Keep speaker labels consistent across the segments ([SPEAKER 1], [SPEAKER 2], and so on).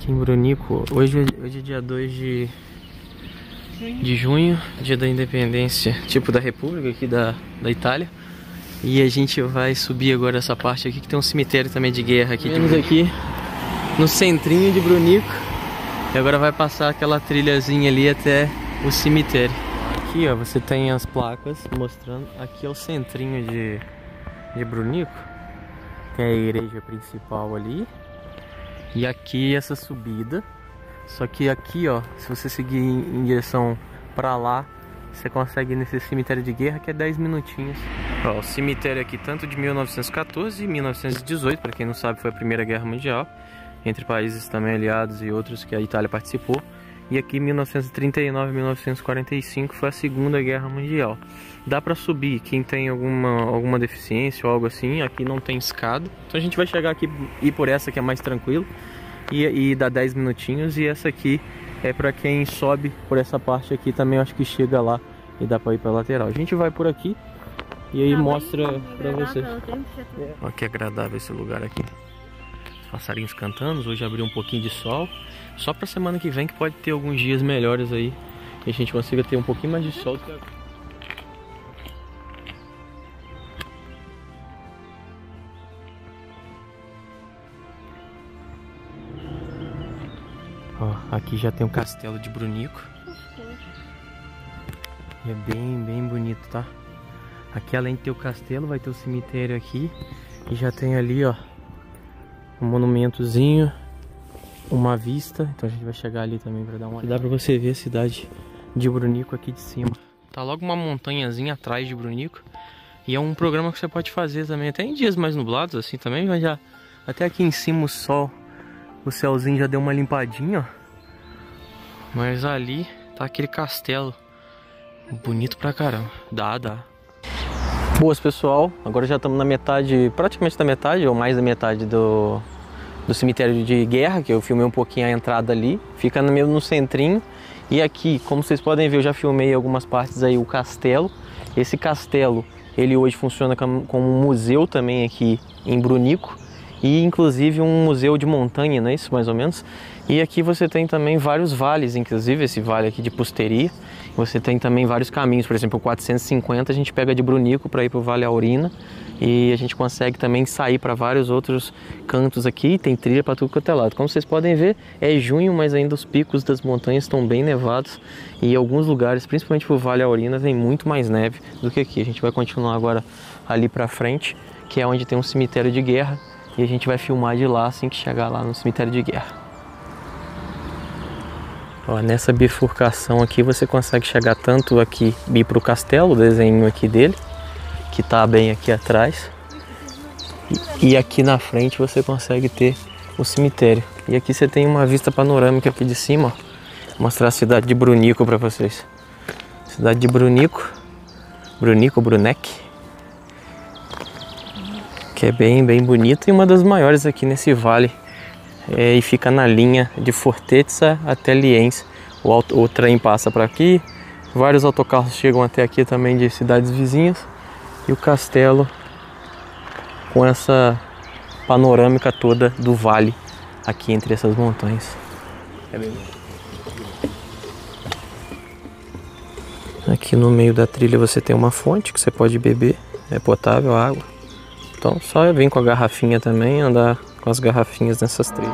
[SPEAKER 1] aqui em Brunico. Hoje é dia 2 de junho, dia da independência, tipo da República aqui da Itália. E a gente vai subir agora essa parte aqui que tem um cemitério também de guerra aqui. Estamos aqui no centrinho de Brunico. E agora vai passar aquela trilhazinha ali até o cemitério. Aqui ó, você tem as placas mostrando. Aqui é o centrinho de Brunico. Tem a igreja principal ali. E aqui essa subida. Só que aqui ó, se você seguir em direção pra lá, você consegue ir nesse cemitério de guerra que é 10 minutinhos. Ó, o cemitério aqui tanto de 1914 e 1918, para quem não sabe foi a Primeira Guerra Mundial, entre países também aliados e outros que a Itália participou. E aqui 1939 e 1945 foi a Segunda Guerra Mundial. Dá pra subir, quem tem alguma deficiência ou algo assim, aqui não tem escada. Então a gente vai chegar aqui e ir por essa que é mais tranquilo e dá 10 minutinhos. E essa aqui é pra quem sobe por essa parte aqui também, eu acho que chega lá e dá pra ir pra lateral. A gente vai por aqui e aí mostra pra vocês. Olha que agradável esse lugar aqui. Passarinhos cantando, hoje abriu um pouquinho de sol. Só pra semana que vem que pode ter alguns dias melhores aí e a gente consiga ter um pouquinho mais de sol. Ó, aqui já tem o castelo de Brunico. E é bem bonito, tá? Aqui além de ter o castelo, vai ter o cemitério aqui. E já tem ali, ó, um monumentozinho, uma vista. Então a gente vai chegar ali também pra dar uma olhada. Dá pra você ver a cidade de Brunico aqui de cima. Tá logo uma montanhazinha atrás de Brunico. E é um programa que você pode fazer também, até em dias mais nublados assim também. Mas já, até aqui em cima o sol, o céuzinho já deu uma limpadinha, ó. Mas ali tá aquele castelo. Bonito pra caramba. Dá. Boas, pessoal. Agora já estamos na metade, praticamente na metade, ou mais da metade do cemitério de guerra, que eu filmei um pouquinho a entrada ali. Fica mesmo no centrinho. E aqui, como vocês podem ver, eu já filmei algumas partes aí, o castelo. Esse castelo, ele hoje funciona como um museu também aqui em Brunico. E inclusive um museu de montanha, não é isso, mais ou menos? E aqui você tem também vários vales, inclusive esse vale aqui de Pusteria. Você tem também vários caminhos, por exemplo, o 450 a gente pega de Brunico para ir para o Vale Aurina. E a gente consegue também sair para vários outros cantos aqui, tem trilha para tudo quanto é lado. Como vocês podem ver, é junho, mas ainda os picos das montanhas estão bem nevados. E em alguns lugares, principalmente para o Vale Aurina, tem muito mais neve do que aqui. A gente vai continuar agora ali para frente, que é onde tem um cemitério de guerra. E a gente vai filmar de lá assim que chegar lá no cemitério de guerra. Ó, nessa bifurcação aqui você consegue chegar tanto aqui, ir para o castelo, o desenho aqui dele, que tá bem aqui atrás. E aqui na frente você consegue ter o cemitério. E aqui você tem uma vista panorâmica aqui de cima, ó. Vou mostrar a cidade de Brunico para vocês. Cidade de Brunico, Brunec. Que é bem bonito e uma das maiores aqui nesse vale. E fica na linha de Fortezza até Lienz. O trem passa por aqui, vários autocarros chegam até aqui também de cidades vizinhas. E o castelo com essa panorâmica toda do vale aqui entre essas montanhas. Aqui no meio da trilha você tem uma fonte que você pode beber, é potável a água. Então só vir com a garrafinha também, andar com as garrafinhas nessas trilhas.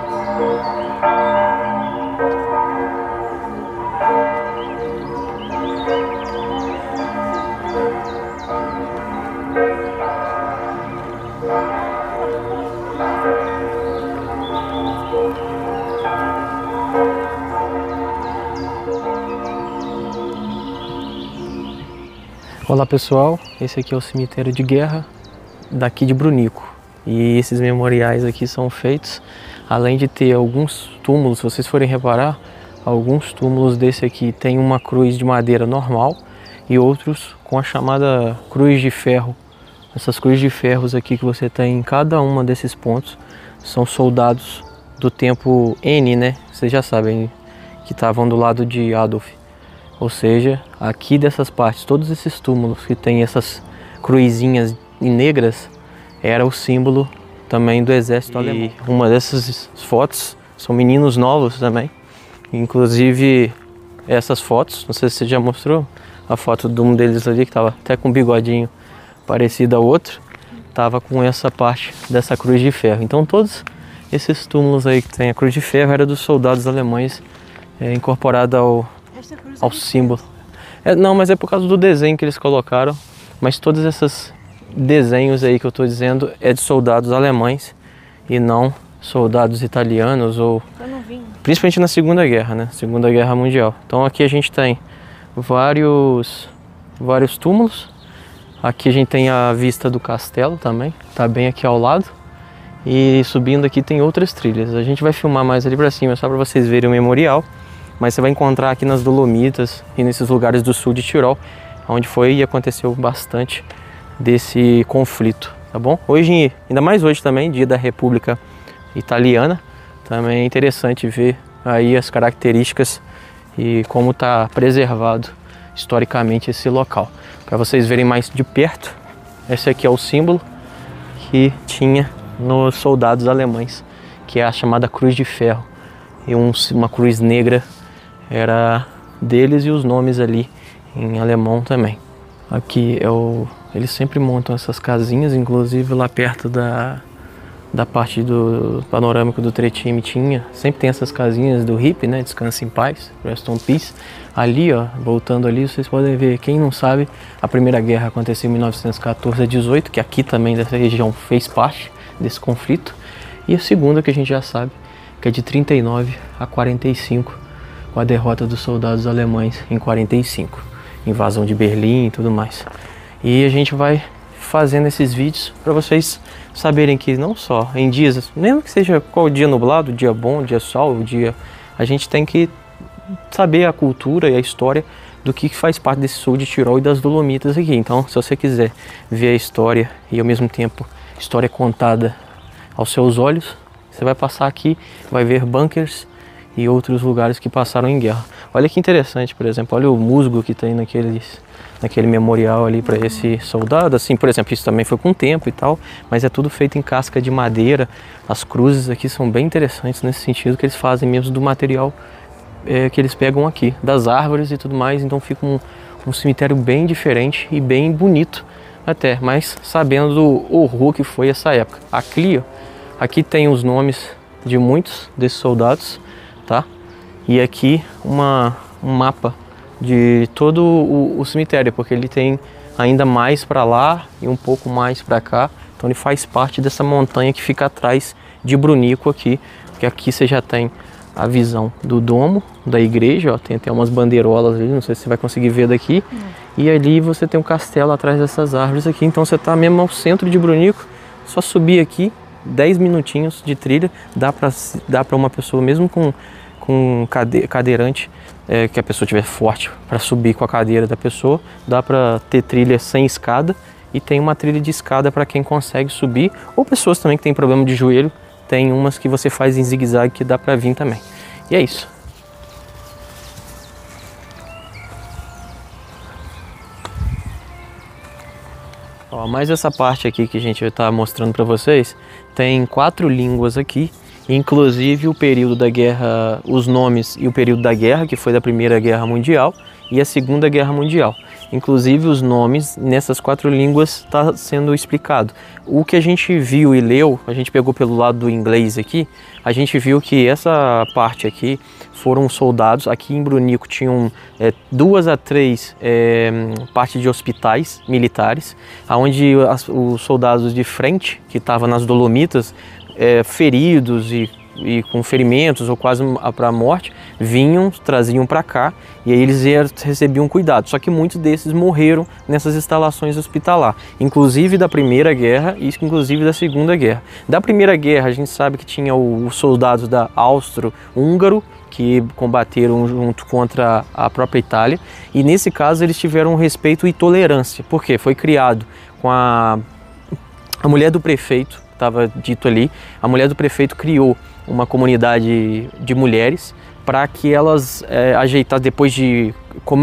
[SPEAKER 1] Olá pessoal, esse aqui é o cemitério de guerra daqui de Brunico. E esses memoriais aqui são feitos, além de ter alguns túmulos, se vocês forem reparar, alguns túmulos desse aqui tem uma cruz de madeira normal e outros com a chamada cruz de ferro. Essas cruzes de ferros aqui que você tem em cada uma desses pontos são soldados do tempo N, né? Vocês já sabem, que estavam do lado de Adolf. Ou seja, aqui dessas partes, todos esses túmulos que tem essas cruzinhas negras, era o símbolo também do exército alemão. Uma dessas fotos São meninos novos também. Inclusive essas fotos, não sei se você já mostrou a foto de um deles ali que estava até com um bigodinho parecido ao outro, estava com essa parte dessa cruz de ferro. Então todos esses túmulos aí que tem a cruz de ferro era dos soldados alemães, incorporada ao símbolo. Não, mas é por causa do desenho que eles colocaram, mas todos esses desenhos aí que eu estou dizendo é de soldados alemães e não soldados italianos ou principalmente na Segunda Guerra, né? Segunda Guerra Mundial. Então aqui a gente tem vários túmulos. Aqui a gente tem a vista do castelo também, tá bem aqui ao lado. E subindo aqui tem outras trilhas. A gente vai filmar mais ali para cima, só para vocês verem o memorial. Mas você vai encontrar aqui nas Dolomitas e nesses lugares do sul de Tirol, onde foi e aconteceu bastante desse conflito, tá bom? Hoje, ainda mais hoje também, dia da República Italiana, também é interessante ver aí as características e como está preservado historicamente esse local. Para vocês verem mais de perto, esse aqui é o símbolo que tinha nos soldados alemães, que é a chamada Cruz de Ferro, e uma cruz negra era deles e os nomes ali em alemão também. Aqui eles sempre montam essas casinhas, inclusive lá perto da parte do panorâmico do Tretime sempre tem essas casinhas do hippie, né? Descansa em paz, rest in peace. Ali, ó, voltando ali, vocês podem ver, quem não sabe, a Primeira Guerra aconteceu em 1914 a 18, que aqui também dessa região fez parte desse conflito. E a Segunda, que a gente já sabe, que é de 39 a 45, com a derrota dos soldados alemães em 45, invasão de Berlim e tudo mais. E a gente vai fazendo esses vídeos para vocês saberem que não só em dias, mesmo que seja qual dia nublado, dia bom, dia sol, a gente tem que saber a cultura e a história do que faz parte desse sul de Tirol e das Dolomitas aqui. Então, se você quiser ver a história e ao mesmo tempo história contada aos seus olhos, você vai passar aqui, vai ver bunkers e outros lugares que passaram em guerra. Olha que interessante, por exemplo, olha o musgo que tem naquele memorial ali para esse soldado. Assim, por exemplo, isso também foi com o tempo e tal, mas é tudo feito em casca de madeira. As cruzes aqui são bem interessantes nesse sentido, que eles fazem mesmo do material que eles pegam aqui, das árvores e tudo mais. Então fica um cemitério bem diferente e bem bonito até, mas sabendo do horror que foi essa época. Aqui tem os nomes de muitos desses soldados, tá? E aqui um mapa de todo o cemitério, porque ele tem ainda mais para lá e um pouco mais para cá. Então ele faz parte dessa montanha que fica atrás de Brunico aqui, porque aqui você já tem a visão do domo da igreja, ó, tem até umas bandeirolas ali, não sei se você vai conseguir ver daqui. E ali você tem um castelo atrás dessas árvores aqui, então você está mesmo ao centro de Brunico, só subir aqui, 10 minutinhos de trilha, dá para uma pessoa, mesmo com cadeirante, que a pessoa tiver forte para subir com a cadeira da pessoa, dá para ter trilha sem escada e tem uma trilha de escada para quem consegue subir, ou pessoas também que tem problema de joelho, tem umas que você faz em zigue-zague que dá para vir também. E é isso. Ó, mais essa parte aqui que a gente vai estar mostrando para vocês, tem 4 línguas aqui. Inclusive o período da guerra, os nomes e o período da guerra, que foi da Primeira Guerra Mundial e a Segunda Guerra Mundial. Inclusive os nomes nessas 4 línguas está sendo explicado. O que a gente viu e leu, a gente pegou pelo lado do inglês aqui, a gente viu que essa parte aqui foram soldados. Aqui em Brunico tinham 2 a 3 partes de hospitais militares, onde os soldados de frente, que estavam nas Dolomitas, feridos e com ferimentos ou quase para a morte, traziam para cá e aí eles recebiam cuidado. Só que muitos desses morreram nessas instalações hospitalar, inclusive da Primeira Guerra e inclusive da Segunda Guerra. Da Primeira Guerra a gente sabe que tinha os soldados da Austro-Húngaro que combateram junto contra a própria Itália, e nesse caso eles tiveram respeito e tolerância, porque foi criado com a mulher do prefeito, estava dito ali, a mulher do prefeito criou uma comunidade de mulheres para que elas ajeitassem, depois de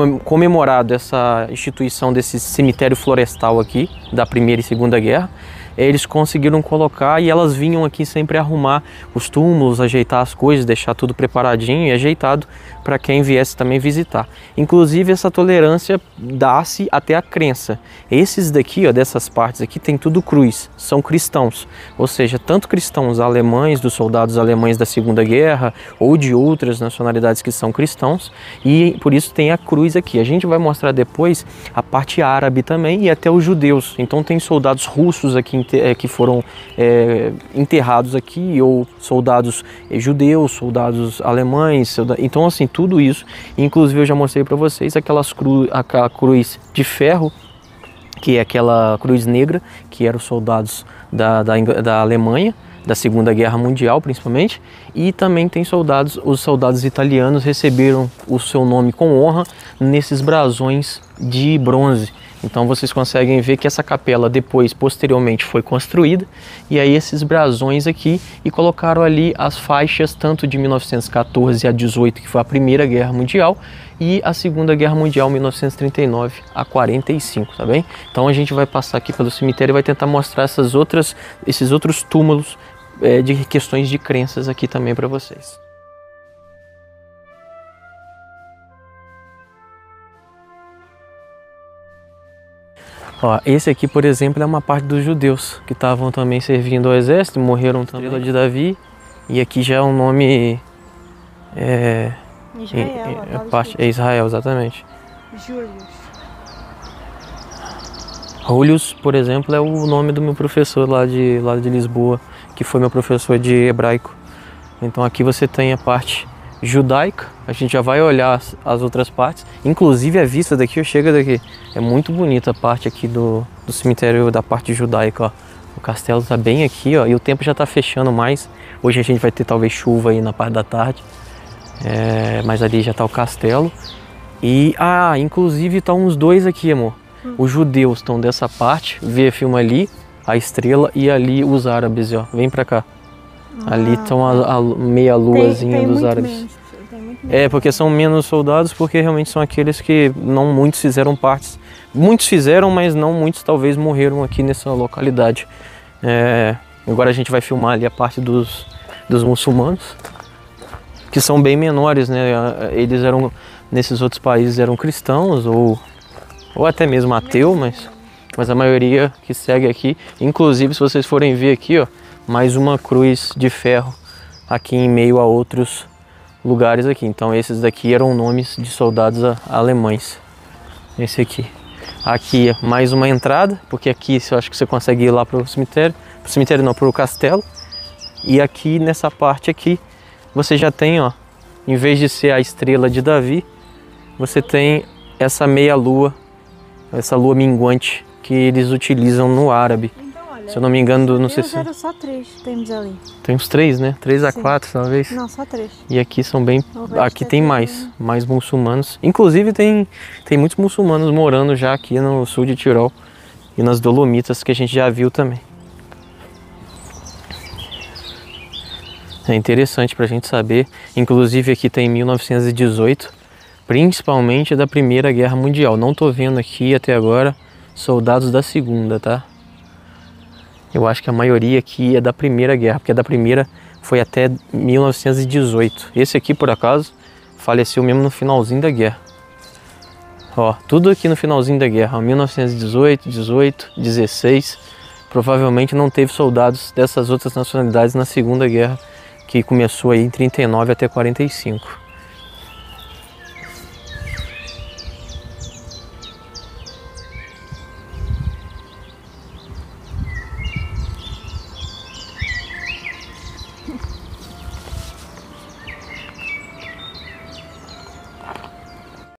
[SPEAKER 1] comemorado essa instituição desse cemitério florestal aqui, da Primeira e Segunda Guerra, eles conseguiram colocar e elas vinham aqui sempre arrumar os túmulos, ajeitar as coisas, deixar tudo preparadinho e ajeitado para quem viesse também visitar. Inclusive essa tolerância dá-se até a crença. Esses daqui, ó, dessas partes aqui, tem tudo cruz, são cristãos, ou seja, tanto cristãos alemães, dos soldados alemães da Segunda Guerra ou de outras nacionalidades que são cristãos, e por isso tem a cruz aqui. A gente vai mostrar depois a parte árabe também e até os judeus. Então tem soldados russos aqui que foram enterrados aqui, ou soldados judeus, soldados alemães, então assim, tudo isso. Inclusive eu já mostrei para vocês aquela cruz de ferro, que é aquela cruz negra, que eram os soldados da Alemanha, da Segunda Guerra Mundial principalmente, e também tem os soldados italianos receberam o seu nome com honra nesses brasões de bronze. Então vocês conseguem ver que essa capela depois, posteriormente, foi construída, e aí esses brasões aqui, e colocaram ali as faixas tanto de 1914 a 18, que foi a Primeira Guerra Mundial, e a Segunda Guerra Mundial, 1939 a 45, tá bem? Então a gente vai passar aqui pelo cemitério e vai tentar mostrar esses outros túmulos de questões de crenças aqui também para vocês. Ó, esse aqui, por exemplo, é uma parte dos judeus que estavam também servindo ao exército, morreram também. Estrela de Davi, e aqui já é um nome
[SPEAKER 2] Israel,
[SPEAKER 1] é Israel, exatamente.
[SPEAKER 2] Julius.
[SPEAKER 1] Julius, por exemplo, é o nome do meu professor lá de Lisboa, que foi meu professor de hebraico. Então aqui você tem a parte judaica, a gente já vai olhar as outras partes, inclusive a vista daqui, chega daqui, é muito bonita a parte aqui do cemitério da parte judaica, ó. O castelo está bem aqui, ó, e o tempo já está fechando mais. Hoje a gente vai ter talvez chuva aí na parte da tarde, mas ali já está o castelo. E, inclusive tá uns dois aqui, amor. Os judeus estão dessa parte, vê, filma ali, a estrela, e ali os árabes, ó, vem pra cá. Ali estão a meia luazinha dos árabes. Porque são menos soldados, porque realmente são aqueles que não muitos fizeram partes. Muitos fizeram, mas não muitos talvez morreram aqui nessa localidade. Agora a gente vai filmar ali a parte dos muçulmanos, que são bem menores, né? Eles eram, nesses outros países, eram cristãos ou até mesmo ateu, mas a maioria que segue aqui, inclusive se vocês forem ver aqui, ó, mais uma cruz de ferro aqui em meio a outros lugares aqui. Então esses daqui eram nomes de soldados alemães. Esse aqui. Aqui é mais uma entrada, porque aqui eu acho que você consegue ir lá para o cemitério. Para o cemitério não, para o castelo. E aqui nessa parte aqui, você já tem, ó, em vez de ser a estrela de Davi, você tem essa meia lua, essa lua minguante que eles utilizam no árabe. Se eu não me engano, não sei se...
[SPEAKER 2] Eram só 3, temos ali.
[SPEAKER 1] Tem uns 3, né? 3 a 4, talvez.
[SPEAKER 2] Não, só 3.
[SPEAKER 1] E aqui são bem... Aqui tem mais muçulmanos. Inclusive tem muitos muçulmanos morando já aqui no sul de Tirol e nas Dolomitas, que a gente já viu também. É interessante pra gente saber. Inclusive aqui tem 1918, principalmente da Primeira Guerra Mundial. Não tô vendo aqui até agora soldados da Segunda, tá? Eu acho que a maioria aqui é da Primeira Guerra, porque a da Primeira foi até 1918. Esse aqui, por acaso, faleceu mesmo no finalzinho da guerra. Ó, tudo aqui no finalzinho da guerra, 1918, 18, 16. Provavelmente não teve soldados dessas outras nacionalidades na Segunda Guerra, que começou aí em 39 até 45.